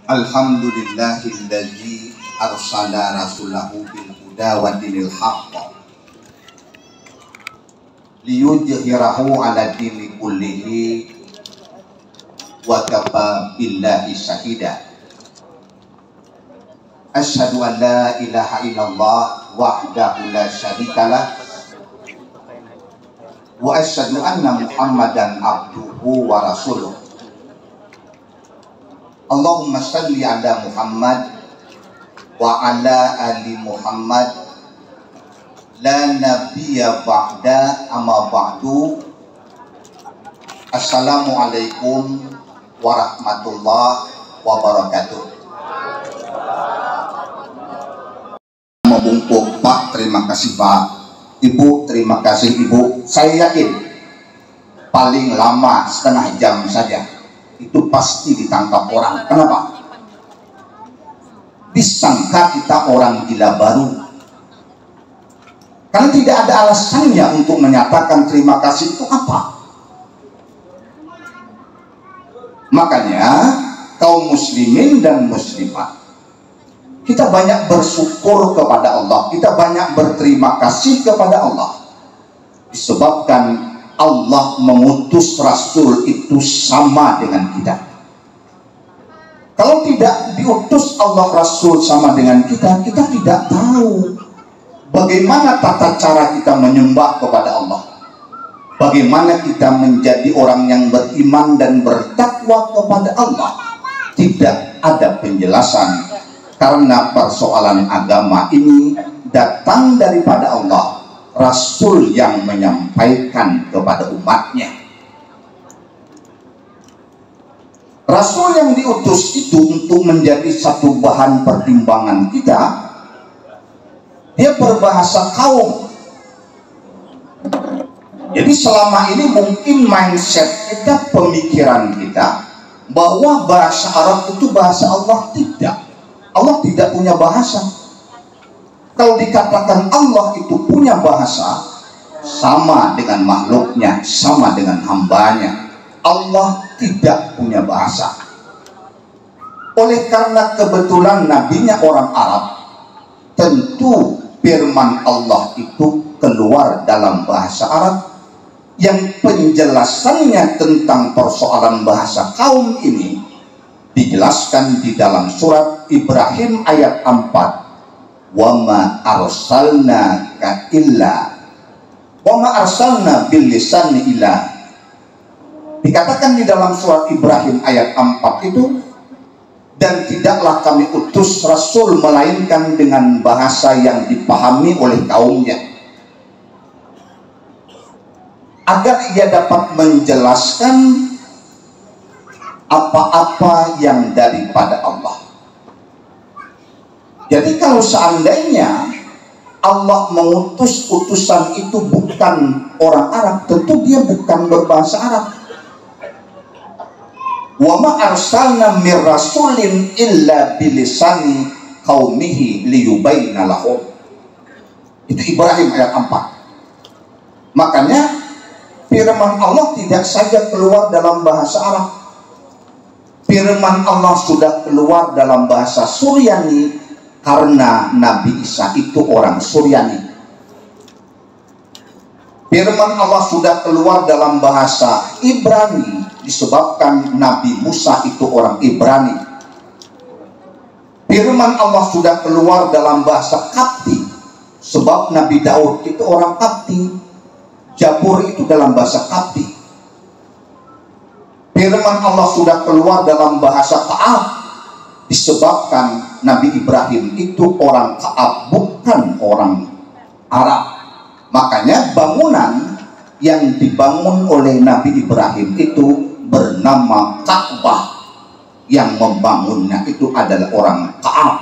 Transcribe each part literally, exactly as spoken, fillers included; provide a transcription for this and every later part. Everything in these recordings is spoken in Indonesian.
Alhamdulillahilladzi arsala rasulahu bil huda wa dinil haqq liyudhhirahu ala dini kullihi wa kafa billahi syahida. Asyhadu an la ilaha illallah wahdahu la syarikalah wa asyhadu anna Muhammadan abduhu wa rasuluh. Allahumma shalli ala Muhammad wa ala ali Muhammad la nabiyya ba'da amma ba'du. Assalamualaikum warahmatullahi wabarakatuh. Membungkuk Pak, terima kasih Pak. Ibu, terima kasih Ibu. Saya yakin paling lama setengah jam saja itu pasti ditangkap orang. Kenapa? Disangka kita orang gila baru. Karena tidak ada alasannya untuk menyatakan terima kasih itu apa. Makanya kaum muslimin dan muslimat, kita banyak bersyukur kepada Allah, kita banyak berterima kasih kepada Allah, disebabkan Allah mengutus Rasul itu sama dengan kita. Kalau tidak diutus Allah Rasul sama dengan kita, kita tidak tahu bagaimana tata cara kita menyembah kepada Allah, bagaimana kita menjadi orang yang beriman dan bertakwa kepada Allah. Tidak ada penjelasan, karena persoalan agama ini datang daripada Allah, Rasul yang menyampaikan kepada umatnya. Rasul yang diutus itu untuk menjadi satu bahan pertimbangan kita. Dia berbahasa kaum. Jadi selama ini mungkin mindset kita, pemikiran kita, bahwa bahasa Arab itu bahasa Allah. Tidak. Allah tidak punya bahasa. Kalau dikatakan Allah itu punya bahasa, sama dengan makhluknya, sama dengan hambanya. Allah tidak punya bahasa. Oleh karena kebetulan nabinya orang Arab, tentu firman Allah itu keluar dalam bahasa Arab, yang penjelasannya tentang persoalan bahasa kaum ini dijelaskan di dalam surat Ibrahim ayat empat. Wa ma arsalnaka illa wa ma arsalna bil lisani illa. Dikatakan di dalam surat Ibrahim ayat empat itu, dan tidaklah kami utus Rasul melainkan dengan bahasa yang dipahami oleh kaumnya, agar ia dapat menjelaskan apa-apa yang daripada Allah. Jadi kalau seandainya Allah mengutus utusan itu bukan orang Arab, tentu dia bukan berbahasa Arab. Wa ma arsalna mir rasulin illa bilisani qaumihi liyubayyana lahum. Itu Ibrahim ayat empat. Makanya firman Allah tidak saja keluar dalam bahasa Arab. Firman Allah sudah keluar dalam bahasa Suryani, karena Nabi Isa itu orang Suryani. Firman Allah sudah keluar dalam bahasa Ibrani, disebabkan Nabi Musa itu orang Ibrani. Firman Allah sudah keluar dalam bahasa Kapti, sebab Nabi Daud itu orang Kapti. Jabur itu dalam bahasa Kapti. Firman Allah sudah keluar dalam bahasa Kaab, disebabkan Nabi Ibrahim itu orang Kaab, bukan orang Arab. Makanya bangunan yang dibangun oleh Nabi Ibrahim itu bernama Ka'bah. Yang membangunnya itu adalah orang Kaab.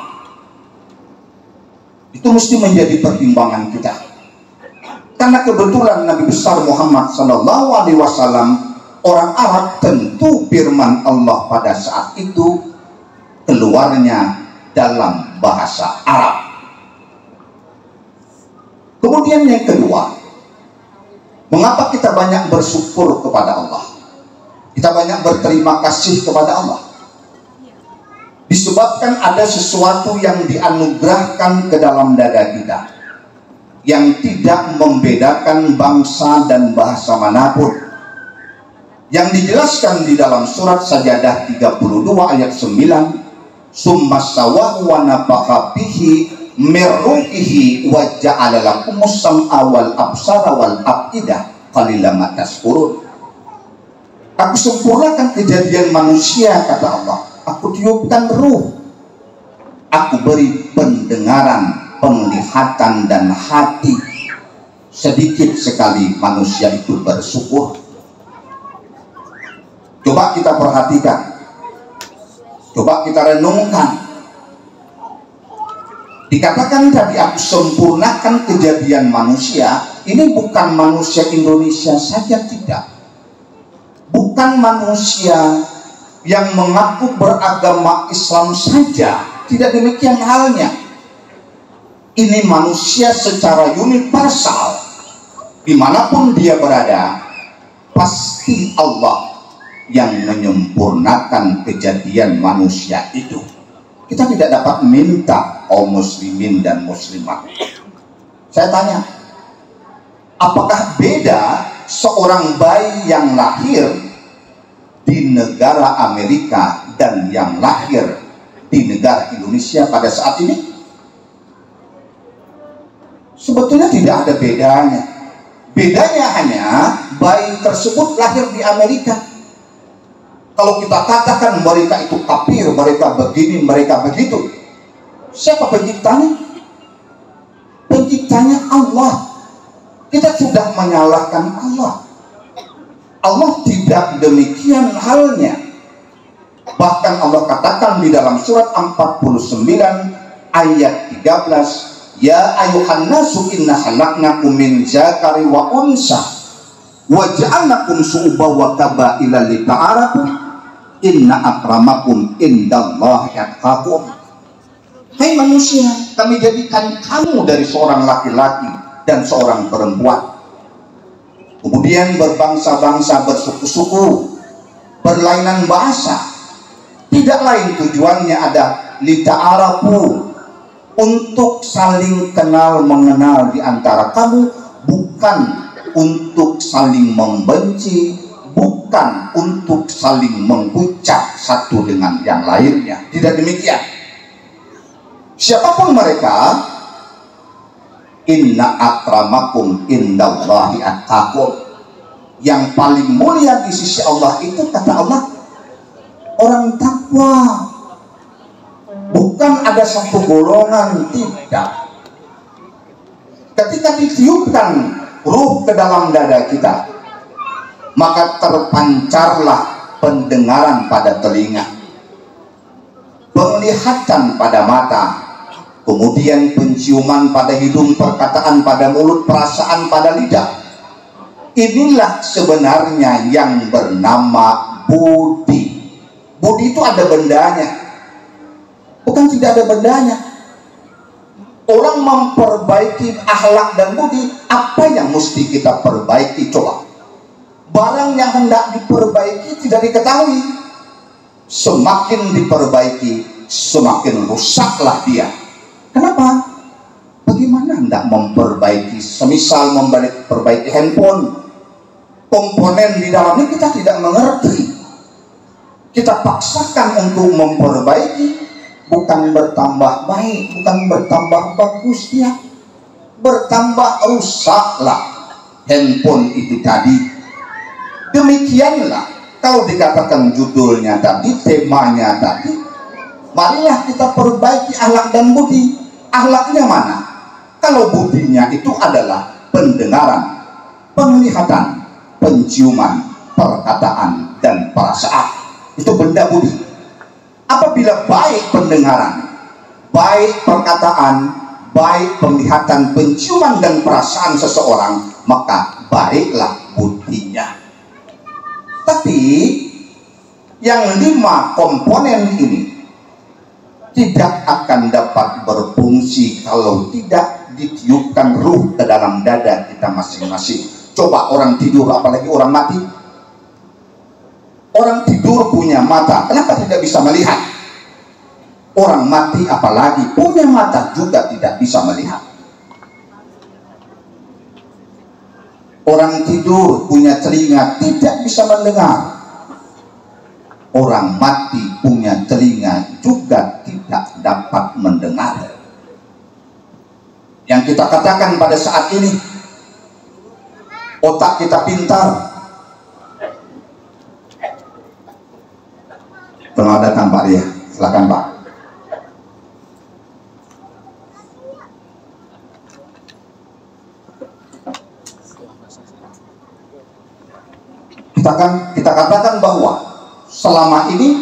Itu mesti menjadi pertimbangan kita. Karena kebetulan Nabi besar Muhammad Sallallahu Alaihi Wasallam orang Arab, tentu firman Allah pada saat itu keluarnya dalam bahasa Arab. Kemudian yang kedua, mengapa kita banyak bersyukur kepada Allah? Kita banyak berterima kasih kepada Allah. Disebabkan ada sesuatu yang dianugerahkan ke dalam dada kita, yang tidak membedakan bangsa dan bahasa manapun, yang dijelaskan di dalam surat Sajadah tiga puluh dua ayat sembilan, summa sawahu wa nafakha fihi min ruhihi wa ja'ala lakumus sam'a wal absara wal afidah qalilan ma tashkurun. Aku sempurnakan kejadian manusia, kata Allah. Aku tiupkan ruh, aku beri pendengaran, penglihatan dan hati. Sedikit sekali manusia itu bersyukur. Coba kita perhatikan, coba kita renungkan. Dikatakan tadi aku sempurnakan kejadian manusia. Ini bukan manusia Indonesia saja, tidak. Bukan manusia yang mengaku beragama Islam saja, tidak demikian halnya. Ini manusia secara universal, dimanapun dia berada, pasti Allah yang menyempurnakan kejadian manusia itu. Kita tidak dapat minta kaum muslimin dan muslimat. Saya tanya, apakah beda seorang bayi yang lahir di negara Amerika dan yang lahir di negara Indonesia pada saat ini? Sebetulnya tidak ada bedanya. Bedanya hanya bayi tersebut lahir di Amerika. Kalau kita katakan mereka itu kafir, mereka begini, mereka begitu, siapa penciptanya? Penciptanya Allah. Kita sudah menyalahkan Allah. Allah tidak demikian halnya. Bahkan Allah katakan di dalam surat empat puluh sembilan ayat tiga belas, ya ayuhan nasu inna khalaqnakum min zakari wa unsa wa ja'alnakum syu'uba wa qabaila lita'arafu inna akramakum indallahi atqakum. Hai manusia, kami jadikan kamu dari seorang laki-laki dan seorang perempuan, kemudian berbangsa-bangsa, bersuku-suku, berlainan bahasa. Tidak lain tujuannya ada lita'arafu, untuk saling kenal mengenal di antara kamu, bukan untuk saling membenci, bukan untuk saling menghujat satu dengan yang lainnya. Tidak demikian. Siapapun mereka, inna akramakum indallahi atqakum, yang paling mulia di sisi Allah itu, kata Allah, orang takwa. Bukan ada satu golongan, tidak. Ketika ditiupkan ruh ke dalam dada kita, maka terpancarlah pendengaran pada telinga, penglihatan pada mata, kemudian penciuman pada hidung, perkataan pada mulut, perasaan pada lidah. Inilah sebenarnya yang bernama budi. Budi itu ada bendanya, bukan tidak ada bendanya. Orang memperbaiki akhlak dan budi, apa yang mesti kita perbaiki? Coba, barang yang hendak diperbaiki tidak diketahui, semakin diperbaiki semakin rusaklah dia. Kenapa? Bagaimana hendak memperbaiki? Semisal memperbaiki handphone, komponen di dalamnya kita tidak mengerti, kita paksakan untuk memperbaiki, bukan bertambah baik, bukan bertambah bagus, dia bertambah rusaklah handphone itu tadi. Demikianlah kalau dikatakan judulnya tadi, temanya tadi, marilah kita perbaiki akhlak dan budi. Akhlaknya mana? Kalau budinya itu adalah pendengaran, penglihatan, penciuman, perkataan, dan perasaan. Itu benda budi. Apabila baik pendengaran, baik perkataan, baik penglihatan, penciuman, dan perasaan seseorang, maka baiklah budinya. Tapi yang lima komponen ini tidak akan dapat berfungsi kalau tidak ditiupkan ruh ke dalam dada kita masing-masing. Coba orang tidur, apalagi orang mati. Orang tidur punya mata, kenapa tidak bisa melihat? Orang mati apalagi punya mata juga tidak bisa melihat. Orang tidur punya telinga tidak bisa mendengar. Orang mati punya telinga juga tidak dapat mendengar. Yang kita katakan pada saat ini, otak kita pintar. Selamat datang Pak Ria, silakan Pak. Kita kan kita katakan bahwa selama ini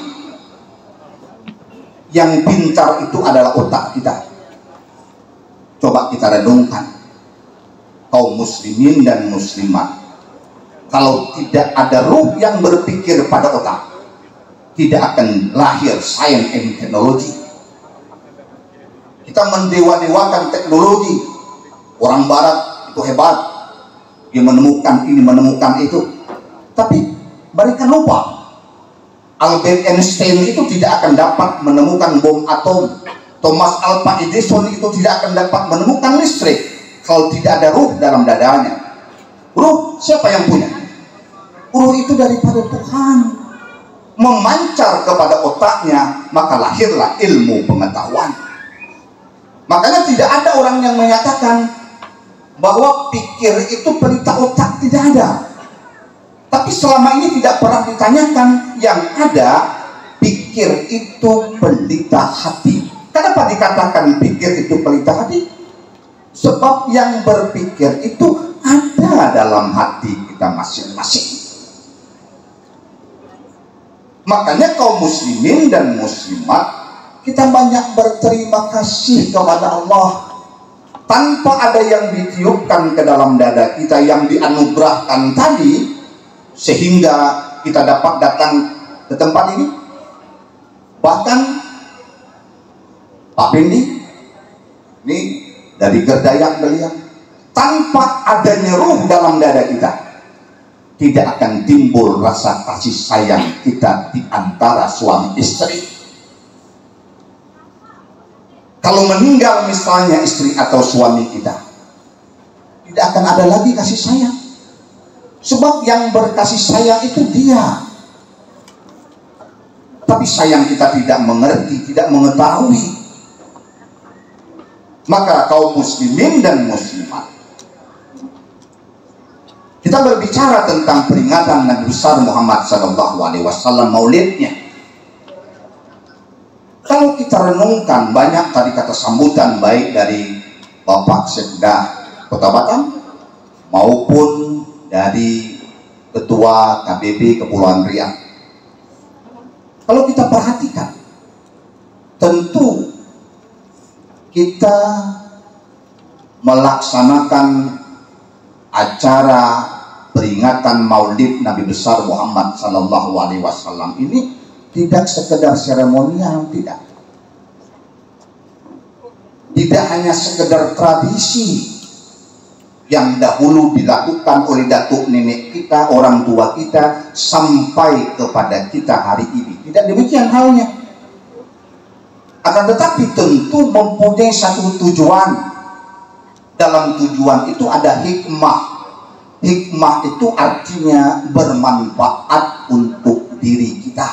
yang pintar itu adalah otak kita. Coba kita renungkan, kaum muslimin dan muslimat, kalau tidak ada ruh yang berpikir pada otak, tidak akan lahir science and technology. Kita mendewa-dewakan teknologi. Orang barat itu hebat, dia menemukan ini, menemukan itu. Tapi mereka lupa, Albert Einstein itu tidak akan dapat menemukan bom atom. Thomas Alva Edison itu tidak akan dapat menemukan listrik kalau tidak ada ruh dalam dadanya. Ruh siapa yang punya? Ruh itu daripada Tuhan, memancar kepada otaknya, maka lahirlah ilmu pengetahuan. Makanya tidak ada orang yang menyatakan bahwa pikir itu perintah otak, tidak ada. Tapi selama ini tidak pernah ditanyakan, yang ada pikir itu pelita hati. Kenapa dikatakan pikir itu pelita hati? Sebab yang berpikir itu ada dalam hati kita masing-masing. Makanya kaum muslimin dan muslimat, kita banyak berterima kasih kepada Allah. Tanpa ada yang ditiupkan ke dalam dada kita, yang dianugerahkan tadi, sehingga kita dapat datang ke tempat ini. Bahkan Pak Bendi ini dari Gerdayak beliau, tanpa adanya ruh dalam dada kita, tidak akan timbul rasa kasih sayang kita di antara suami istri. Kalau meninggal misalnya istri atau suami kita, tidak akan ada lagi kasih sayang. Sebab yang berkasih sayang itu dia. Tapi sayang kita tidak mengerti, tidak mengetahui. Maka kaum muslimin dan muslimat, kita berbicara tentang peringatan Nabi besar Muhammad Sallallahu Alaihi Wasallam, maulidnya. Kalau kita renungkan, banyak tadi kata sambutan baik dari Bapak Sekda Kota Batam maupun dari Ketua K B B Kepulauan Riau. Kalau kita perhatikan, tentu kita melaksanakan acara peringatan Maulid Nabi besar Muhammad Sallallahu Alaihi Wasallam ini tidak sekedar seremonial, tidak. Tidak hanya sekedar tradisi yang dahulu dilakukan oleh datuk nenek kita, orang tua kita, sampai kepada kita hari ini. Tidak demikian halnya. Akan tetapi tentu mempunyai satu tujuan. Dalam tujuan itu ada hikmah. Hikmah itu artinya bermanfaat untuk diri kita.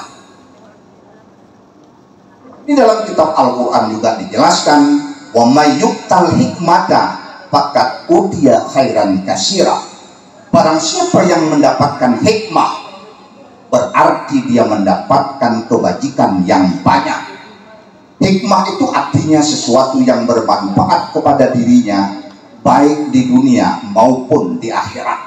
Di dalam kitab Al-Quran juga dijelaskan, wa may yu'tal hikmata faqad utiya khairan katsira. Barang siapa yang mendapatkan hikmah, berarti dia mendapatkan kebajikan yang banyak. Hikmah itu artinya sesuatu yang bermanfaat kepada dirinya, baik di dunia maupun di akhirat.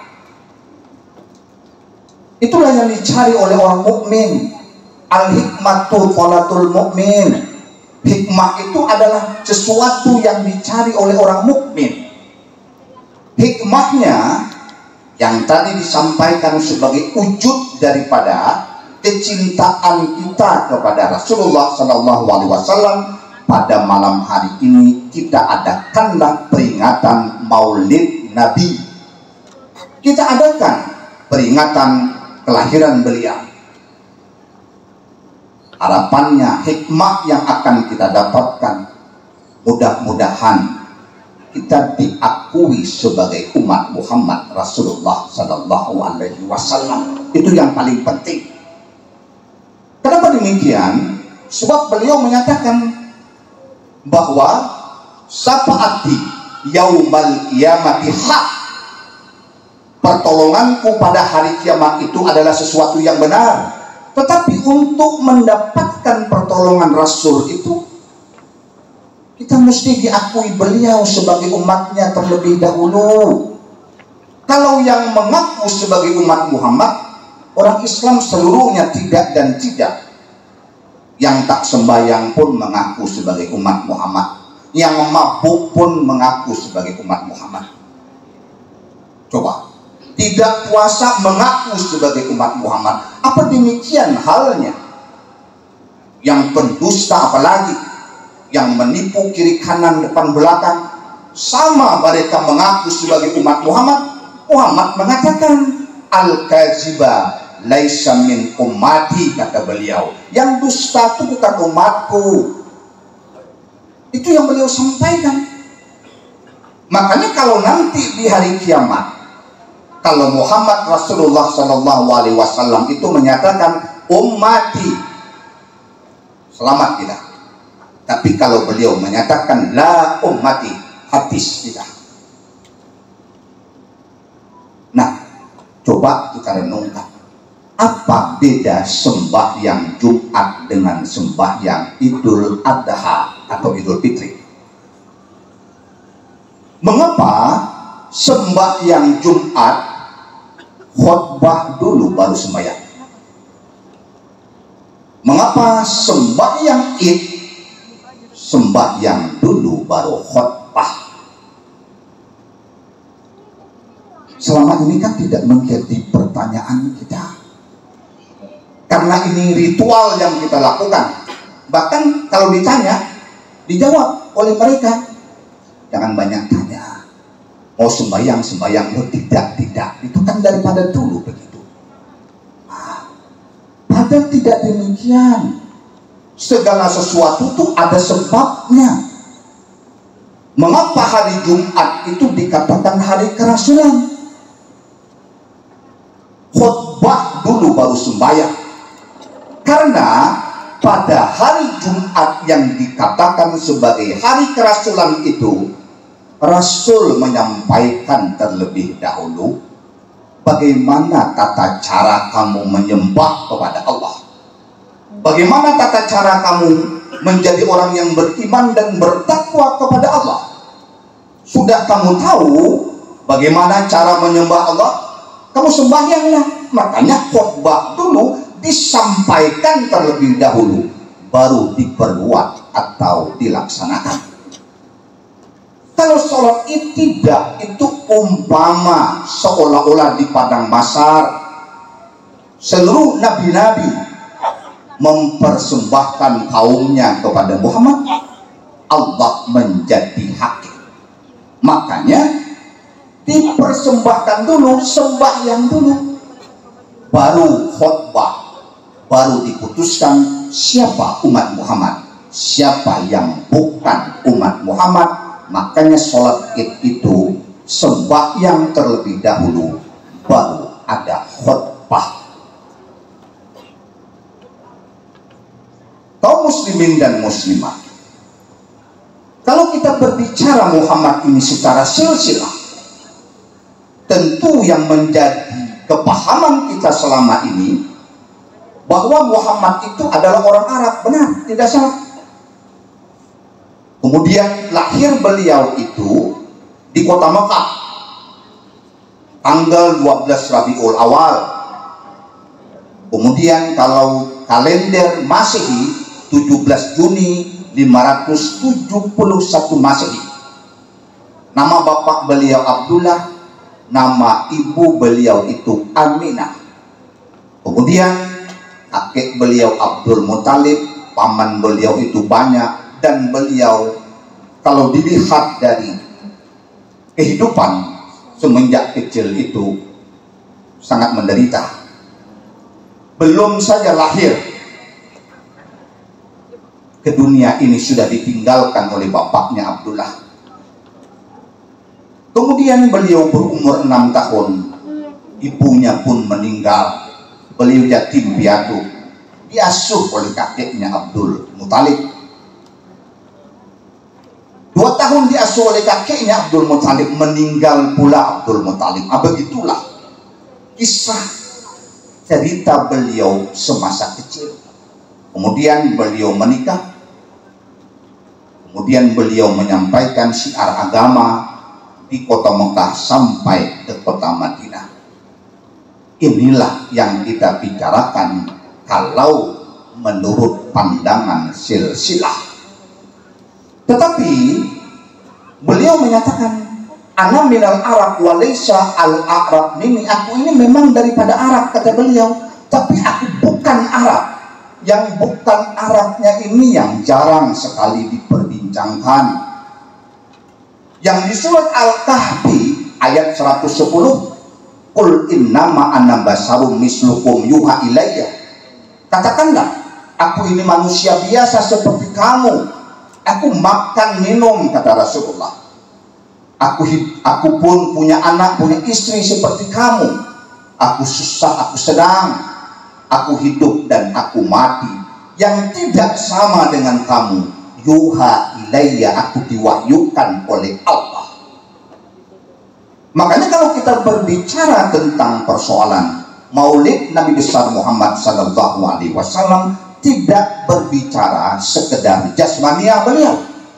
Itulah yang dicari oleh orang mukmin. Al-hikmatu thalatul mukmin. Hikmah itu adalah sesuatu yang dicari oleh orang mukmin. Hikmahnya yang tadi disampaikan sebagai wujud daripada kecintaan kita kepada Rasulullah Sallallahu Alaihi Wasallam. Pada malam hari ini kita adakanlah peringatan Maulid Nabi. Kita adakan peringatan kelahiran beliau. harapannya, hikmah yang akan kita dapatkan, mudah-mudahan kita diakui sebagai umat Muhammad Rasulullah Sallallahu Alaihi Wasallam. Itu yang paling penting. Kenapa demikian? Sebab beliau menyatakan bahwa syafaati yaumal qiyamati hak, pertolonganku pada hari kiamat itu adalah sesuatu yang benar. Tetapi untuk mendapatkan pertolongan Rasul itu, kita mesti diakui beliau sebagai umatnya terlebih dahulu. Kalau yang mengaku sebagai umat Muhammad, orang Islam seluruhnya tidak dan tidak. Yang tak sembahyang pun mengaku sebagai umat Muhammad. Yang mabuk pun mengaku sebagai umat Muhammad. Coba, tidak puasa mengaku sebagai umat Muhammad. Apa demikian halnya yang pendusta, apalagi yang menipu kiri kanan depan belakang, sama mereka mengaku sebagai umat Muhammad. Muhammad mengatakan al-kaziba laisa min ummati, kata beliau, yang dusta itu bukan umatku. Itu yang beliau sampaikan. Makanya kalau nanti di hari kiamat, kalau Muhammad Rasulullah Sallallahu Alaihi Wasallam itu menyatakan ummati, selamat kita. Tapi kalau beliau menyatakan la ummati, habis kita. Nah, coba kita renungkan, apa beda sembahyang Jumat dengan sembahyang Idul Adha atau Idul Fitri? Mengapa sembahyang Jumat khutbah dulu baru sembahyang? Mengapa sembahyang Id sembahyang dulu baru khutbah? Selama ini kan tidak menjadi pertanyaan kita, karena ini ritual yang kita lakukan. Bahkan kalau ditanya, dijawab oleh mereka, jangan banyak tanya, mau sembahyang sembahyang, oh tidak tidak, itu kan daripada dulu begitu. Nah, padahal tidak demikian. Segala sesuatu itu ada sebabnya. Mengapa hari Jumat itu dikatakan hari kerasulan? Khutbah dulu baru sembahyang. Karena pada hari Jumat yang dikatakan sebagai hari kerasulan itu, Rasul menyampaikan terlebih dahulu bagaimana tata cara kamu menyembah kepada Allah, bagaimana tata cara kamu menjadi orang yang beriman dan bertakwa kepada Allah. Sudah kamu tahu bagaimana cara menyembah Allah, kamu sembahyanglah. Makanya khutbah dulu disampaikan terlebih dahulu, baru diperbuat atau dilaksanakan. Kalau sholat itu tidak, itu umpama seolah-olah di padang mahsyar seluruh nabi-nabi mempersembahkan kaumnya kepada Muhammad, Allah menjadi hakim. Makanya dipersembahkan dulu, sembahyang dulu, baru khutbah, baru diputuskan siapa umat Muhammad, siapa yang bukan umat Muhammad. Makanya sholat id itu sembahyang terlebih dahulu, baru ada khutbah. Kaum muslimin dan muslimah, kalau kita berbicara Muhammad ini secara silsilah, tentu yang menjadi kepahaman kita selama ini bahwa Muhammad itu adalah orang Arab, benar, tidak salah. Kemudian lahir beliau itu di kota Mekah tanggal dua belas Rabiul Awal. Kemudian kalau kalender Masehi tujuh belas Juni lima ratus tujuh puluh satu Masehi. Nama bapak beliau Abdullah, nama ibu beliau itu Aminah. Kemudian kakek beliau Abdul Muthalib, paman beliau itu banyak, dan beliau kalau dilihat dari kehidupan semenjak kecil itu sangat menderita. Belum saja lahir, ke dunia ini sudah ditinggalkan oleh bapaknya Abdullah. Kemudian beliau berumur enam tahun, ibunya pun meninggal. Beliau yatim piatu, diasuh oleh kakeknya Abdul Muthalib. Dua tahun diasuh oleh kakeknya Abdul Muthalib, meninggal pula Abdul Muthalib. Ah, begitulah kisah cerita beliau semasa kecil. Kemudian beliau menikah. Kemudian beliau menyampaikan syiar agama di kota Mekah sampai ke kota Madinah. Inilah yang kita bicarakan kalau menurut pandangan silsilah. Tetapi beliau menyatakan, ana minal Arab walaysa al-Arab mini, aku ini memang daripada Arab, kata beliau, tapi aku bukan Arab. Yang bukan Arabnya ini yang jarang sekali diperbincangkan. Yang di surat Al-Kahfi ayat seratus sepuluh, qul innama ana basarum mislukum yuha ilayya, katakanlah, aku ini manusia biasa seperti kamu. Aku makan minum, kata Rasulullah. Aku aku pun punya anak, punya istri seperti kamu. Aku susah, aku sedang, aku hidup dan aku mati. Yang tidak sama dengan kamu, yuha ilayya, aku diwahyukan oleh Allah. Makanya kalau kita berbicara tentang persoalan Maulid Nabi besar Muhammad sallallahu alaihi wasallam, tidak berbicara sekedar jasmania beliau,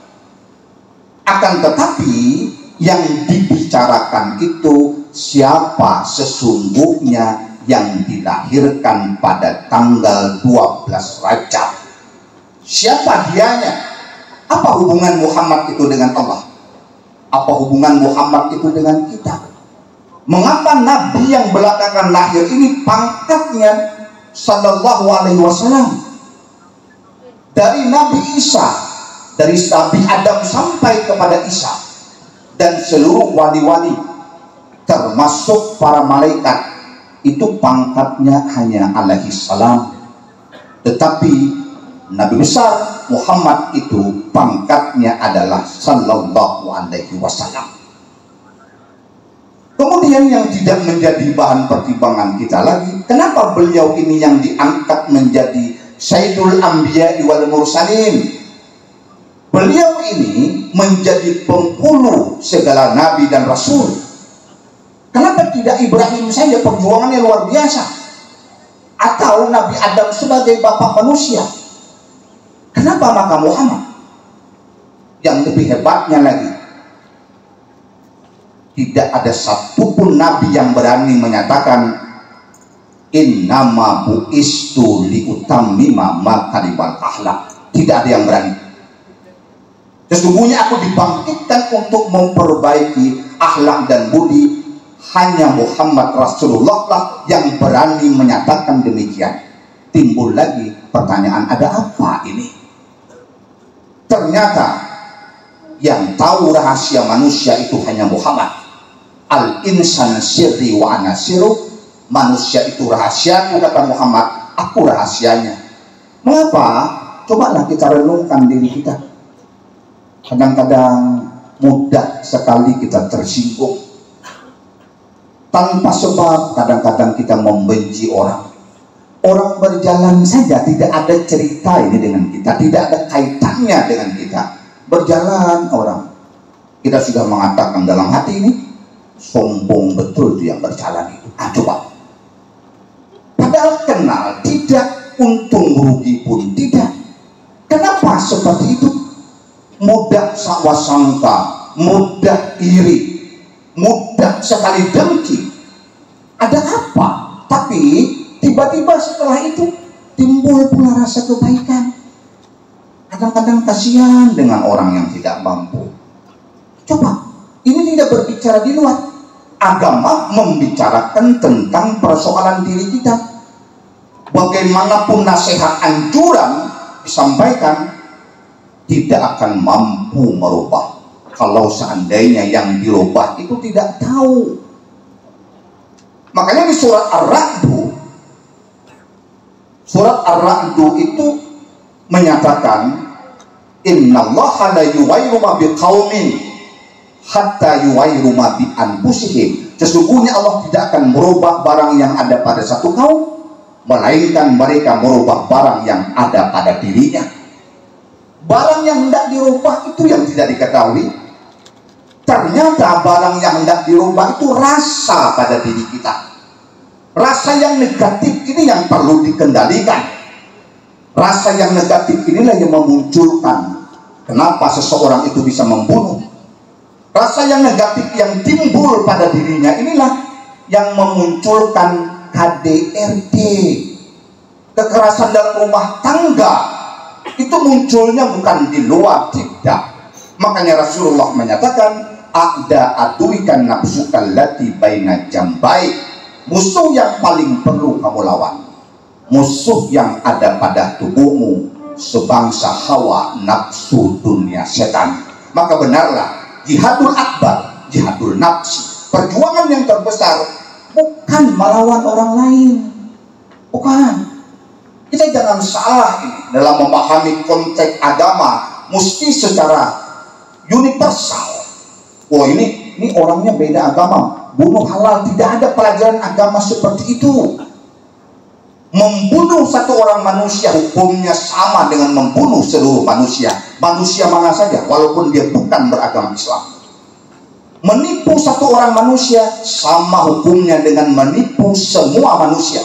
akan tetapi yang dibicarakan itu siapa sesungguhnya yang dilahirkan pada tanggal dua belas Rajab. Siapa dianya? Apa hubungan Muhammad itu dengan Allah? Apa hubungan Muhammad itu dengan kita? Mengapa Nabi yang belakangan lahir ini pangkatnya sallallahu alaihi wasallam dari Nabi Isa, dari Nabi Adam sampai kepada Isa, dan seluruh wali-wali termasuk para malaikat, itu pangkatnya hanya alaihi salam. Tetapi Nabi besar Muhammad itu pangkatnya adalah sallallahu alaihi wasallam. Kemudian yang tidak menjadi bahan pertimbangan kita lagi, kenapa beliau ini yang diangkat menjadi Sayyidul Anbiya wal Mursalin? Beliau ini menjadi penghulu segala nabi dan rasul. Kenapa tidak Ibrahim saja, perjuangannya luar biasa? Atau Nabi Adam sebagai bapak manusia? Kenapa maka Muhammad? Yang lebih hebatnya lagi, tidak ada satupun nabi yang berani menyatakan innama bu'istu liutammima makarimal akhlak. Tidak ada yang berani. Sesungguhnya aku dibangkitkan untuk memperbaiki akhlak dan budi. Hanya Muhammad Rasulullah lah yang berani menyatakan demikian. Timbul lagi pertanyaan, ada apa ini? Ternyata yang tahu rahasia manusia itu hanya Muhammad. Al-insan sirri wa ana sirruh, manusia itu rahasiaku, kata Muhammad, aku rahasianya. Mengapa? Cobalah kita renungkan diri kita. Kadang-kadang mudah sekali kita tersinggung. Tanpa sebab kadang-kadang kita membenci orang. Orang berjalan saja tidak ada cerita ini dengan kita, tidak ada kaitannya dengan kita. Berjalan orang, kita sudah mengatakan dalam hati ini, sombong betul itu yang berjalan itu. Ah, coba. Padahal kenal, tidak, untung rugi pun tidak. Kenapa seperti itu? Mudah sangka, mudah iri, mudah sekali dengki. Ada apa? Tapi tiba-tiba setelah itu timbul pula rasa kebaikan. Kadang-kadang kasihan dengan orang yang tidak mampu. Coba, ini tidak berbicara di luar. Agama membicarakan tentang persoalan diri kita. Bagaimanapun nasihat anjuran disampaikan, tidak akan mampu merubah kalau seandainya yang dirubah itu tidak tahu. Makanya di surat Ar-Ra'du, surat Ar-Ra'du itu menyatakan Innallaha la yughayyiru ma biqaumin hatta yughayyiru ma bi anfusihim. Sesungguhnya Allah tidak akan merubah barang yang ada pada satu kaum, melainkan mereka merubah barang yang ada pada dirinya. Barang yang hendak dirubah itu yang tidak diketahui. Ternyata barang yang hendak dirubah itu rasa pada diri kita. Rasa yang negatif ini yang perlu dikendalikan. Rasa yang negatif inilah yang memunculkan kenapa seseorang itu bisa membunuh. Rasa yang negatif yang timbul pada dirinya inilah yang memunculkan K D R T, kekerasan dalam rumah tangga. Itu munculnya bukan di luar, tidak. Makanya Rasulullah menyatakan, "A'da aduikan nafsukal lati baina jambai." Musuh yang paling perlu kamu lawan, musuh yang ada pada tubuhmu, sebangsa hawa nafsu dunia setan. Maka benarlah jihadul akbar, jihadul nafsi, perjuangan yang terbesar bukan melawan orang lain, bukan. Kita jangan salah ini dalam memahami konteks agama, mesti secara universal. Oh ini ini orangnya beda agama, bunuh halal. Tidak ada pelajaran agama seperti itu. Membunuh satu orang manusia hukumnya sama dengan membunuh seluruh manusia, manusia mana saja, walaupun dia bukan beragama Islam. Menipu satu orang manusia sama hukumnya dengan menipu semua manusia.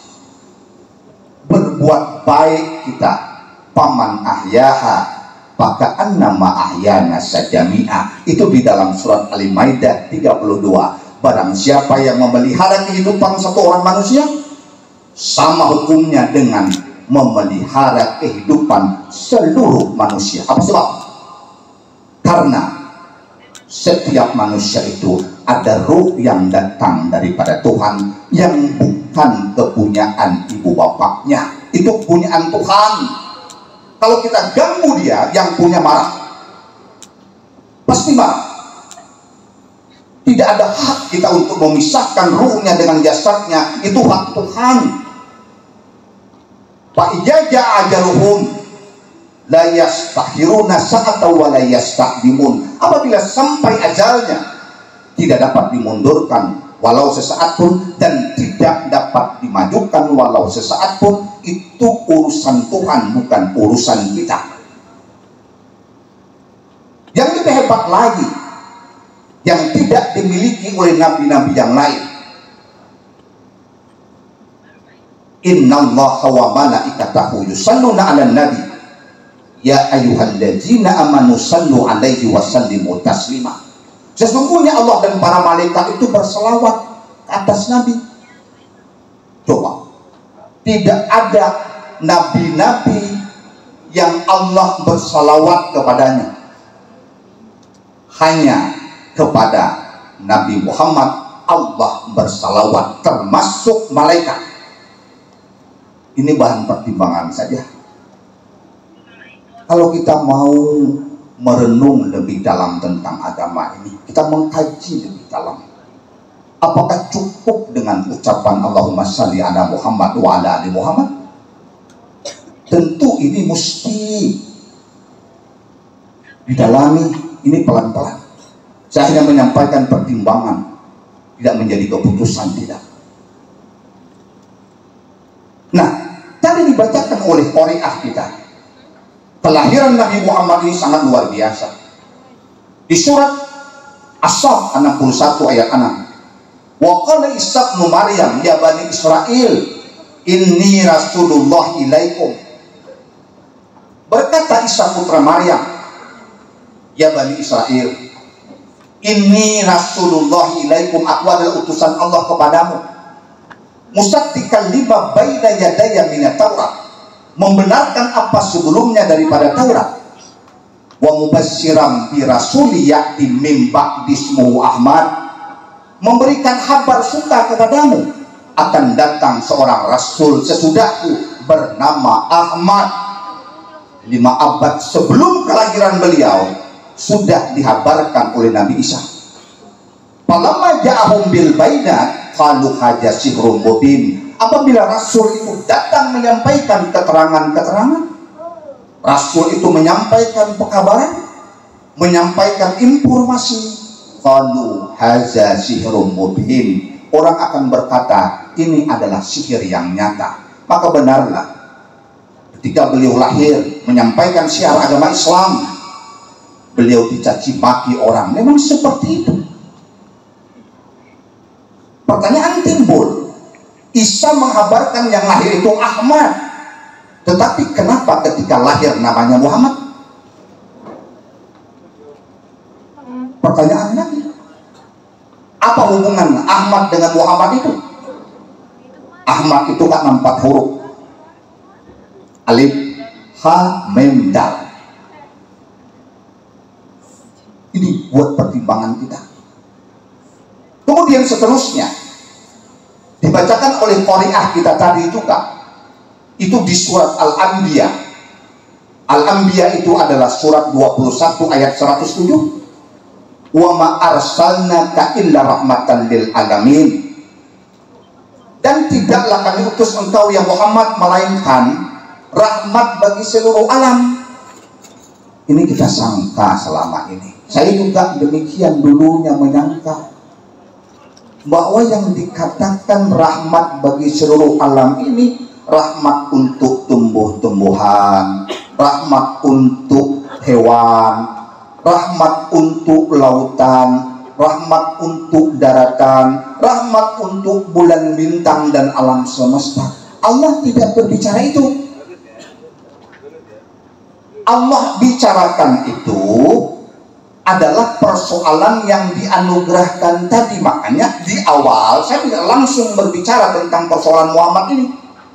Berbuat baik kita, paman ahyaha paka'an nama ahyana sajami'ah. Itu di dalam surat Al-Maidah tiga puluh dua. Barang siapa yang memelihara kehidupan satu orang manusia, sama hukumnya dengan memelihara kehidupan seluruh manusia. Apa sebab? Karena setiap manusia itu ada ruh yang datang daripada Tuhan, yang bukan kepunyaan ibu bapaknya. Itu kepunyaan Tuhan. Kalau kita ganggu dia, yang punya marah, pasti marah. Tidak ada hak kita untuk memisahkan ruhnya dengan jasadnya. Itu hak Tuhan. Fa ijaja ajaruhum la yastakhiruna sa'ata wa la yastaqdimun. Apabila sampai ajalnya, tidak dapat dimundurkan walau sesaat pun, dan tidak dapat dimajukan walau sesaat pun. Itu urusan Tuhan, bukan urusan kita. Yang lebih hebat lagi, yang tidak dimiliki oleh nabi-nabi yang lain. Innallaha wa malaikatahu yusalluna 'alan nabi ya ayyuhalladzina amanu sallu 'alaihi wa sallimu taslima. Sesungguhnya Allah dan para malaikat itu berselawat atas nabi. Coba, tidak ada nabi-nabi yang Allah berselawat kepadanya. Hanya kepada Nabi Muhammad Allah bersalawat, termasuk malaikat. Ini bahan pertimbangan saja. Kalau kita mau merenung lebih dalam tentang agama ini, kita mengkaji lebih dalam, apakah cukup dengan ucapan Allahumma shalli ala Muhammad wa ala ali Muhammad? Tentu ini mesti didalami, ini pelan-pelan. Saya hanya menyampaikan pertimbangan, tidak menjadi keputusan, tidak. Nah, tadi dibacakan oleh qari'ah kita, kelahiran Nabi Muhammad ini sangat luar biasa. Di surat As-Saff enam puluh satu ayat enam, wa qala Isa bin Maryam ya bani Israil inni rasulullah ilaikum. Berkata Isa putra Maryam, ya bani Israil, inni rasulullah ilaikum, aku adalah utusan Allah kepadamu. Musaddiqan lima baina yadayya minat Taurat, membenarkan apa sebelumnya daripada Taurat. Wa mubassiran bi rasuli ya'ti min ba'di ismuhu Ahmad, memberikan kabar suka kepadamu, akan datang seorang rasul sesudahku bernama Ahmad. Lima abad sebelum kelahiran beliau sudah dihabarkan oleh Nabi Isa. Falamma ja'ahum bil bayyinat qalu hadza sihrun mubin. Apabila rasul itu datang menyampaikan keterangan-keterangan, Rasul itu menyampaikan pekabaran, menyampaikan informasi. Qalu haza sihrun mubin. Orang akan berkata, ini adalah sihir yang nyata. Maka benarlah ketika beliau lahir menyampaikan syiar agama Islam, beliau dicaci maki orang. Memang seperti itu. Pertanyaan timbul, Isa menghabarkan yang lahir itu Ahmad, tetapi kenapa ketika lahir namanya Muhammad? Pertanyaan lagi, apa hubungan Ahmad dengan Muhammad itu? Ahmad itu kan empat huruf, alif, ha, mem, dal. Ini buat pertimbangan kita. Kemudian seterusnya dibacakan oleh qari'ah kita tadi juga, itu di surat Al-Anbiya. Al-Anbiya itu adalah surat dua puluh satu ayat seratus tujuh. Wa ma arsalnaka illa rahmatan lil alamin. Dan tidaklah kami utus engkau ya Muhammad melainkan rahmat bagi seluruh alam. Ini kita sangka selama ini. Saya juga demikian dulunya menyangka bahwa yang dikatakan rahmat bagi seluruh alam ini rahmat untuk tumbuh-tumbuhan, rahmat untuk hewan, rahmat untuk lautan, rahmat untuk daratan, rahmat untuk bulan bintang dan alam semesta. Allah tidak berbicara itu. Allah bicarakan itu adalah persoalan yang dianugerahkan tadi. Makanya di awal saya tidak langsung berbicara tentang persoalan Muhammad ini.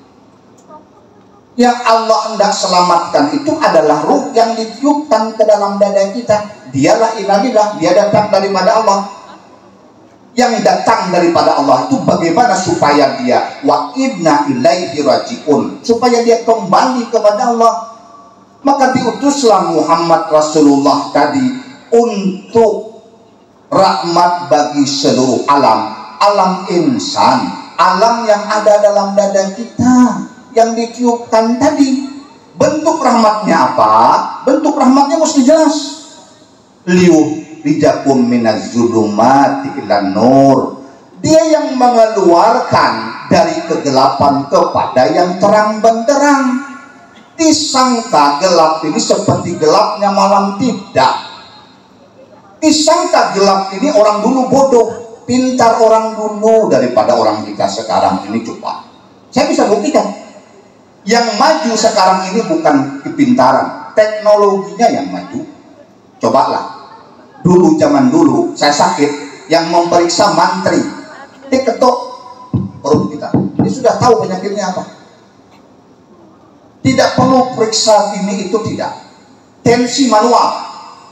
Yang Allah hendak selamatkan itu adalah ruh yang ditiupkan ke dalam dada kita. Dialah inalillah, dia datang daripada Allah. Yang datang daripada Allah itu bagaimana supaya dia wa inna ilaihi rajiun, supaya dia kembali kepada Allah. Maka diutuslah Muhammad Rasulullah tadi untuk rahmat bagi seluruh alam, alam insan, alam yang ada dalam dada kita yang ditiupkan tadi. Bentuk rahmatnya apa? Bentuk rahmatnya mesti jelas. Liu bijakum minaz zulumati ilan nur. Dia yang mengeluarkan dari kegelapan kepada yang terang benderang. Disangka gelap ini seperti gelapnya malam, tidak. Disangka gelap ini orang dulu bodoh, pintar orang dulu daripada orang kita sekarang ini. Coba saya bisa buktikan, yang maju sekarang ini bukan kepintaran, teknologinya yang maju. Cobalah, dulu zaman dulu saya sakit, yang memeriksa mantri, dia ketok perut kita, dia sudah tahu penyakitnya apa. Tidak perlu periksa ini itu, tidak. Tensi manual,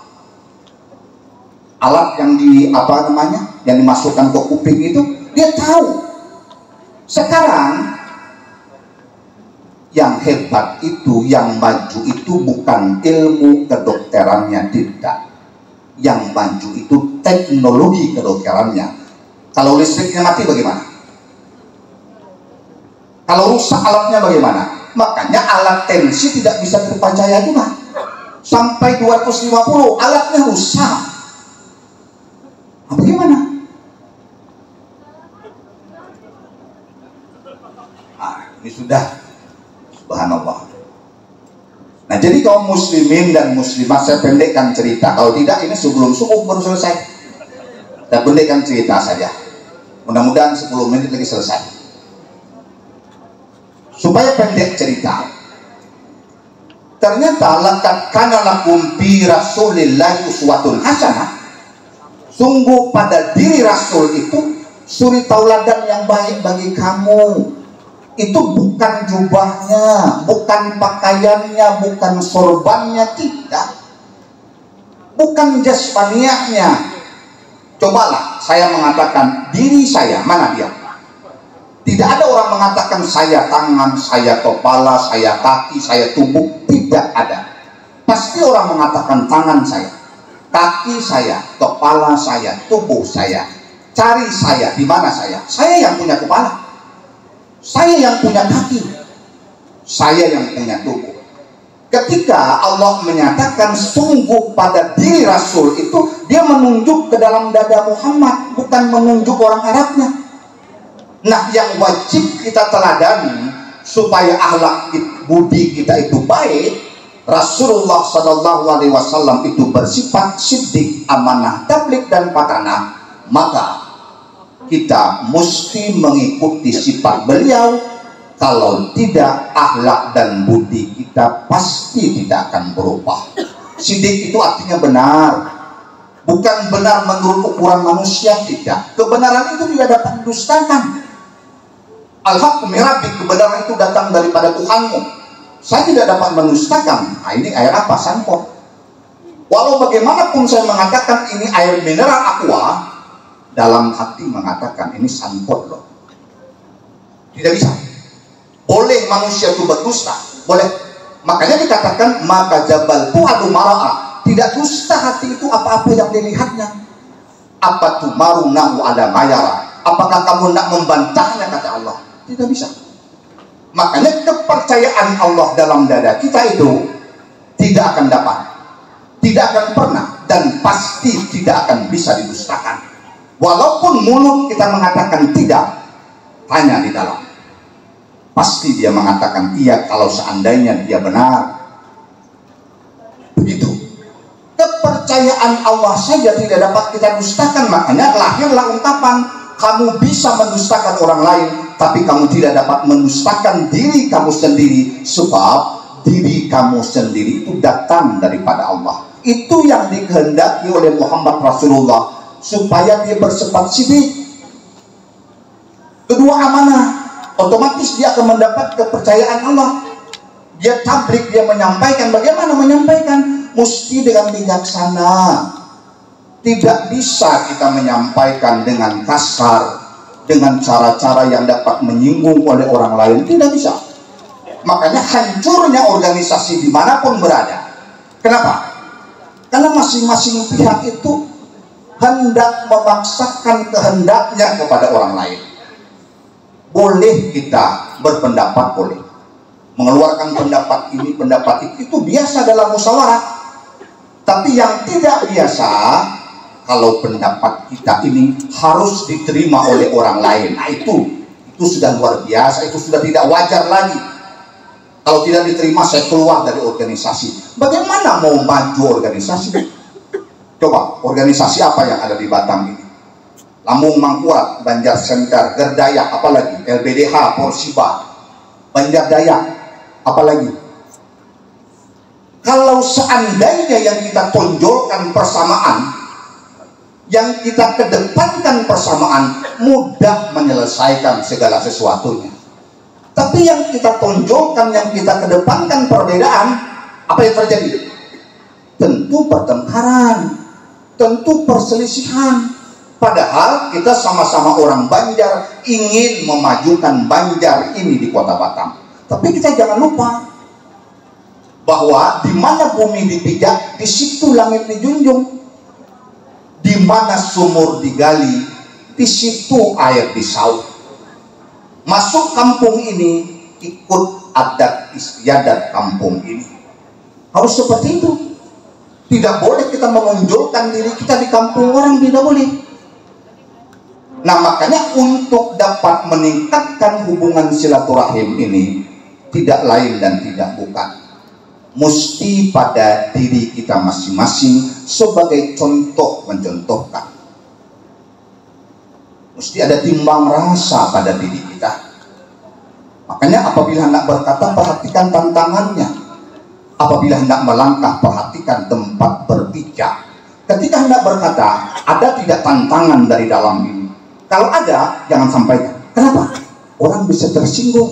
alat yang di apa namanya yang dimasukkan ke kuping itu dia tahu. Sekarang yang hebat itu, yang maju itu bukan ilmu kedokterannya, tidak. Yang maju itu teknologi kedokterannya. Kalau listriknya mati bagaimana? Kalau rusak alatnya bagaimana? Makanya alat tensi tidak bisa terpercaya juga. Sampai dua ratus lima puluh alatnya rusak. Nah, bagaimana? Nah, ini sudah subhanallah. Nah, jadi kaum muslimin dan muslimat, saya pendekkan cerita. Kalau tidak, ini sebelum subuh baru selesai. Saya pendekkan cerita saja. Mudah-mudahan sepuluh menit lagi selesai. Supaya pendek cerita, ternyata laqad kana lakum fi rasulillahi uswatun hasanah. Sungguh pada diri Rasul itu suri tauladan yang baik bagi kamu. Itu bukan jubahnya, bukan pakaiannya, bukan sorbannya, tidak. Bukan jasmaniahnya. Cobalah saya mengatakan diri saya, mana dia? Tidak ada orang mengatakan saya tangan, saya kepala, saya kaki, saya tubuh. Tidak ada. Pasti orang mengatakan tangan saya, kaki saya, kepala saya, tubuh saya. Cari saya, di mana saya? Saya yang punya kepala, saya yang punya kaki, saya yang punya tubuh. Ketika Allah menyatakan sungguh pada diri Rasul itu, dia menunjuk ke dalam dada Muhammad, bukan menunjuk orang Arabnya. Nah, yang wajib kita teladani supaya akhlak budi kita itu baik, Rasulullah Shallallahu Alaihi Wasallam itu bersifat siddiq, amanah, tabligh dan patanah, maka kita mesti mengikuti sifat beliau. Kalau tidak, akhlak dan budi kita pasti tidak akan berubah. Siddiq itu artinya benar, bukan benar menurut ukuran manusia, tidak. Kebenaran itu tidak dapat didustakan. Al-haqqu min rabbik, kebenaran itu datang daripada Tuhanmu. Saya tidak dapat mendustakan. Nah, ini air apa? Sanpot. Walau bagaimanapun saya mengatakan ini air mineral aqua, dalam hati mengatakan ini sanpot loh. Tidak bisa. Boleh manusia itu berdusta, boleh. Makanya dikatakan maka jabal fuadu mara'a, tidak dusta hati itu apa-apa yang dilihatnya. Apa tu marunahu ada mayara, apakah kamu nak membantahnya, kata Allah. Tidak bisa. Makanya kepercayaan Allah dalam dada kita itu tidak akan dapat, tidak akan pernah, dan pasti tidak akan bisa didustakan. Walaupun mulut kita mengatakan tidak, tanya di dalam, pasti dia mengatakan iya kalau seandainya dia benar. Begitu. Kepercayaan Allah saja tidak dapat kita dustakan. Makanya lahirlah ungkapan, kamu bisa mendustakan orang lain, tapi kamu tidak dapat mendustakan diri kamu sendiri, sebab diri kamu sendiri itu datang daripada Allah. Itu yang dikehendaki oleh Muhammad Rasulullah, supaya dia bersifat siddiq. Kedua, amanah. Otomatis dia akan mendapat kepercayaan Allah. Dia tabligh, dia menyampaikan. Bagaimana menyampaikan? Mesti dengan bijaksana. Tidak bisa kita menyampaikan dengan kasar, dengan cara-cara yang dapat menyinggung oleh orang lain. Tidak bisa. Makanya hancurnya organisasi dimanapun berada. Kenapa? Karena masing-masing pihak itu hendak memaksakan kehendaknya kepada orang lain. Boleh kita berpendapat, boleh mengeluarkan pendapat ini, pendapat itu, itu biasa dalam musyawarah. Tapi yang tidak biasa, kalau pendapat kita ini harus diterima oleh orang lain. Nah itu, itu sudah luar biasa, itu sudah tidak wajar lagi. Kalau tidak diterima, saya keluar dari organisasi. Bagaimana mau maju organisasi? Coba, organisasi apa yang ada di Batam ini? Lambung Mangkurat, Banjar Sengkar, Gerdayak, apalagi L B D H, Porsiba, Banjar Dayak, apalagi. Kalau seandainya yang kita tonjolkan persamaan, yang kita kedepankan persamaan, mudah menyelesaikan segala sesuatunya. Tapi yang kita tonjolkan, yang kita kedepankan perbedaan, apa yang terjadi? Tentu pertengkaran, tentu perselisihan. Padahal kita sama-sama orang Banjar, ingin memajukan Banjar ini di kota Batam. Tapi kita jangan lupa bahwa di mana bumi dipijak, di situ langit dijunjung. Di mana sumur digali, di situ air disaut. Masuk kampung ini, ikut adat istiadat kampung ini. Harus seperti itu. Tidak boleh kita menonjolkan diri kita di kampung orang, tidak boleh. Nah, makanya untuk dapat meningkatkan hubungan silaturahim ini, tidak lain dan tidak bukan, mesti pada diri kita masing-masing sebagai contoh mencontohkan. Mesti ada timbang rasa pada diri kita. Makanya apabila hendak berkata, perhatikan tantangannya. Apabila hendak melangkah, perhatikan tempat berpijak. Ketika hendak berkata, ada tidak tantangan dari dalam ini? Kalau ada, jangan sampaikan. Kenapa? Orang bisa tersinggung.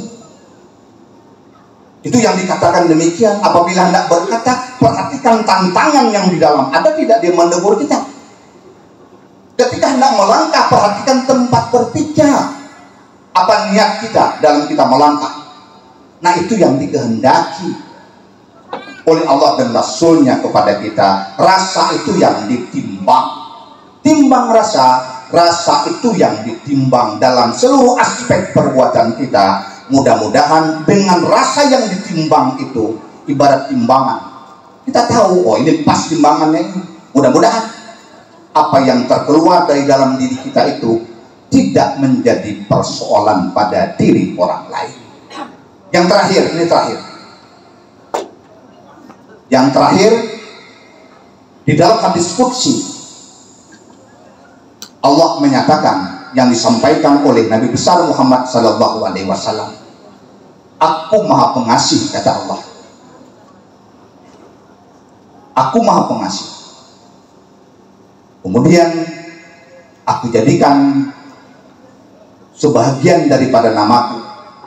Itu yang dikatakan demikian. Apabila hendak berkata, perhatikan tantangan yang di dalam. Ada tidak dia menegur kita? Ketika hendak melangkah, perhatikan tempat berpijak. Apa niat kita dalam kita melangkah? Nah, itu yang dikehendaki oleh Allah dan Rasulnya kepada kita. Rasa itu yang ditimbang. Timbang rasa. Rasa itu yang ditimbang dalam seluruh aspek perbuatan kita. Mudah-mudahan dengan rasa yang ditimbang itu, ibarat timbangan. Kita tahu, oh ini pas timbangannya ini. Mudah-mudahan apa yang terkeluar dari dalam diri kita itu tidak menjadi persoalan pada diri orang lain. Yang terakhir, ini terakhir. Yang terakhir, di dalam hadis qudsi Allah menyatakan yang disampaikan oleh Nabi besar Muhammad sallallahu alaihi wasallam, aku maha pengasih, kata Allah. Aku maha pengasih. Kemudian aku jadikan sebahagian daripada namaku.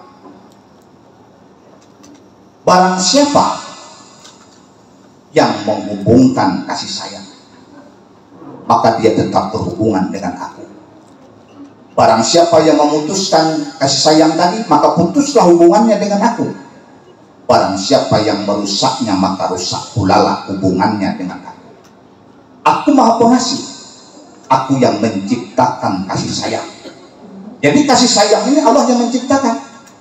Barang siapa yang menghubungkan kasih sayang, maka dia tetap berhubungan dengan aku. Barang siapa yang memutuskan kasih sayang tadi, maka putuslah hubungannya dengan aku. Barang siapa yang merusaknya, maka rusak pula hubungannya dengan aku. Aku maha pengasih, aku yang menciptakan kasih sayang. Jadi kasih sayang ini Allah yang menciptakan.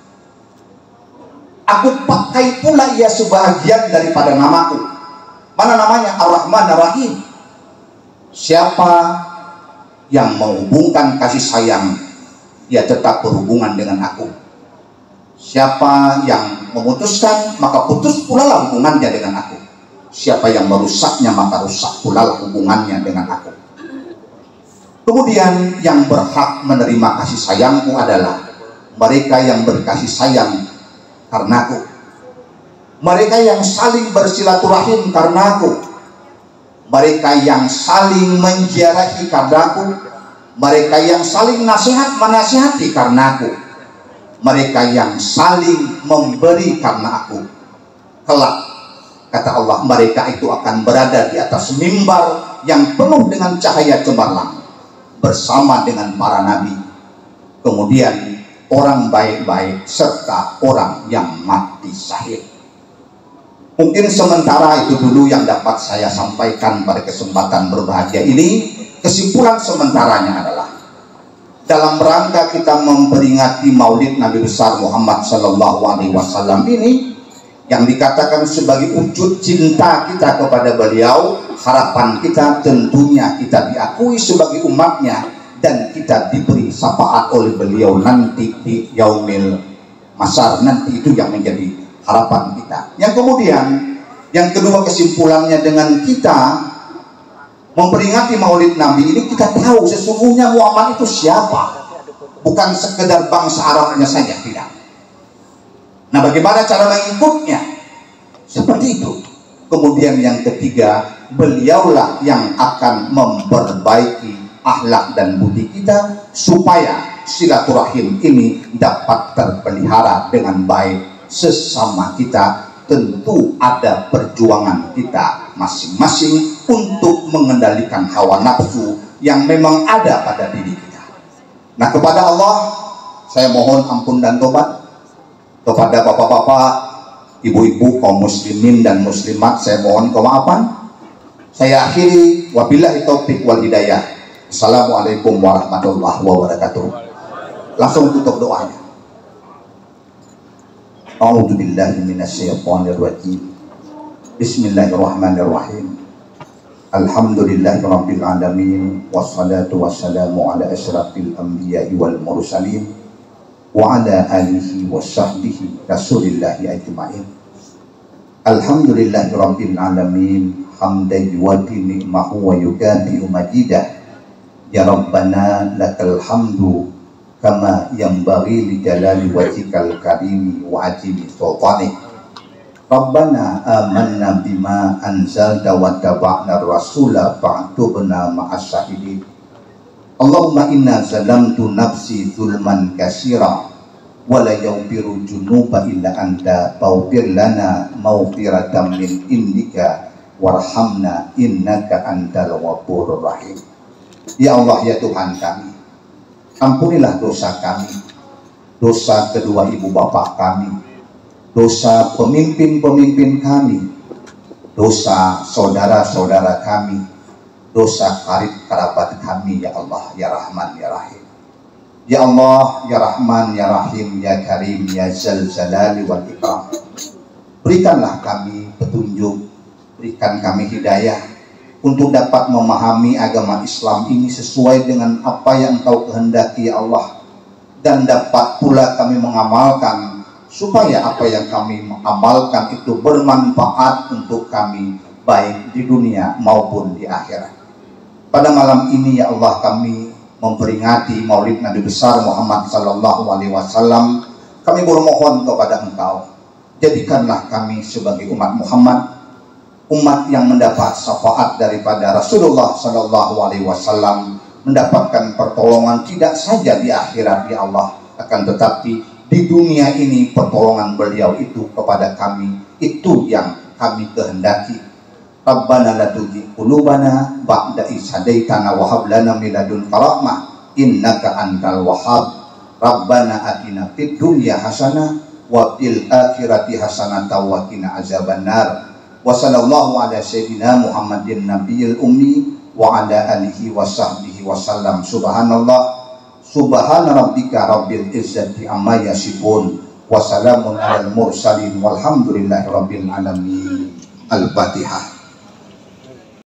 Aku pakai pula ia sebahagian daripada namaku. Mana namanya? Ar-Rahman Ar-Rahim. Siapa yang menghubungkan kasih sayang, ia tetap berhubungan dengan aku. Siapa yang memutuskan, maka putus pula lah hubungannya dengan aku. Siapa yang merusaknya, maka rusak pula lah hubungannya dengan aku. Kemudian yang berhak menerima kasih sayangku adalah mereka yang berkasih sayang karena aku. Mereka yang saling bersilaturahim karena aku. Mereka yang saling menziarahi karena aku. Mereka yang saling nasihat menasihati karena aku. Mereka yang saling memberi karena aku. Kelak, kata Allah, mereka itu akan berada di atas mimbar yang penuh dengan cahaya cemerlang bersama dengan para nabi. Kemudian orang baik-baik serta orang yang mati syahid. Mungkin sementara itu dulu yang dapat saya sampaikan pada kesempatan berbahagia ini. Kesimpulan sementaranya adalah dalam rangka kita memperingati Maulid Nabi besar Muhammad Sallallahu Alaihi Wasallam ini, yang dikatakan sebagai wujud cinta kita kepada beliau, harapan kita tentunya kita diakui sebagai umatnya dan kita diberi syafaat oleh beliau nanti di yaumil masar nanti. Itu yang menjadi harapan kita. Yang kemudian yang kedua kesimpulannya, dengan kita memperingati Maulid Nabi ini, kita tahu sesungguhnya Muhammad itu siapa, bukan sekedar bangsa Arabnya saja, tidak. Nah, bagaimana cara mengikutnya? Seperti itu. Kemudian yang ketiga, beliaulah yang akan memperbaiki akhlak dan budi kita supaya silaturahim ini dapat terpelihara dengan baik sesama kita. Tentu ada perjuangan kita masing-masing untuk mengendalikan hawa nafsu yang memang ada pada diri kita. Nah, kepada Allah saya mohon ampun dan tobat. Kepada bapak-bapak, ibu-ibu, kaum muslimin dan muslimat, saya mohon kemaafan. Saya akhiri, wabillahi taufik wal hidayah. Assalamualaikum warahmatullahi wabarakatuh. Langsung tutup doanya. A'udzu billahi minasyaitonir rajim. Bismillahirrahmanirrahim. Alhamdulillahirabbil alamin, wassalatu wassalamu ala asyrafil anbiya'i wal mursalin wa ala alihi washabbihi rasulillahi ajma'in. Alhamdulillahirabbil alamin, hamdan yuwati ni'mahu wa yukafi majidah. Ya Rabbana lakal hamdu kama yang bagi li jalali wajhikal karimi wa ajimi sultanik. Rabbana amanna bima anzalta wa taba'na rasula fa'tubna ma'as syahidin. Allahumma inna zalamtu nafsi zulman katsira wa la yaghfiru dzunuba illa anta faghfir lana maghfiratan min indika warhamna innaka antal ghafurur rahim. Ya Allah, ya Tuhan kami, ampunilah dosa kami, dosa kedua ibu bapak kami, dosa pemimpin-pemimpin kami, dosa saudara-saudara kami, dosa karib kerabat kami, ya Allah, ya Rahman, ya Rahim. Ya Allah, ya Rahman, ya Rahim, ya Karim, ya Zal Jalali wal Ikram. Berikanlah kami petunjuk, berikan kami hidayah untuk dapat memahami agama Islam ini sesuai dengan apa yang Engkau kehendaki ya Allah, dan dapat pula kami mengamalkan supaya apa yang kami amalkan itu bermanfaat untuk kami baik di dunia maupun di akhirat. Pada malam ini ya Allah, kami memperingati Maulid Nabi besar Muhammad sallallahu alaihi wasallam. Kami bermohon kepada Engkau, jadikanlah kami sebagai umat Muhammad, umat yang mendapat syafaat daripada Rasulullah sallallahu alaihi wasallam, mendapatkan pertolongan tidak saja di akhirat ya Allah, akan tetapi di dunia ini pertolongan beliau itu kepada kami, itu yang kami kehendaki. Rabbana la tuzigh qulubana ba'da idh hadaitana wa hab lana min ladunka rahmah innaka antal wahhab. Rabbana atina fid dunya hasanah wa fil akhirati hasanah wa qina azabannar. Wa sallallahu ala sayyidina Muhammadin nabiyil ummi wa ala alihi wa sahbihi wa sallam. Subhanallah, subhana rabbika rabbil izzati amma yasifun, wa salamun alal mursalin walhamdulillahi rabbil alamin. Al-Fatihah.